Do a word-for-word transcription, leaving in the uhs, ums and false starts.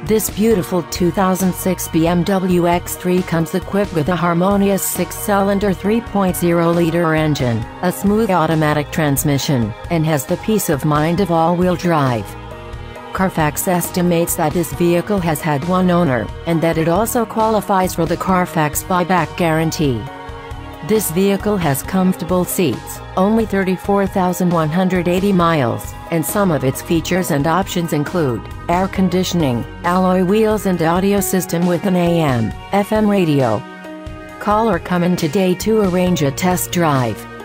This beautiful two thousand six B M W X three comes equipped with a harmonious six-cylinder three point oh liter engine, a smooth automatic transmission, and has the peace of mind of all-wheel drive. Carfax estimates that this vehicle has had one owner, and that it also qualifies for the Carfax buyback guarantee. This vehicle has comfortable seats, only thirty-four thousand one hundred eighty miles, and some of its features and options include air conditioning, alloy wheels and audio system with an A M F M radio. Call or come in today to arrange a test drive.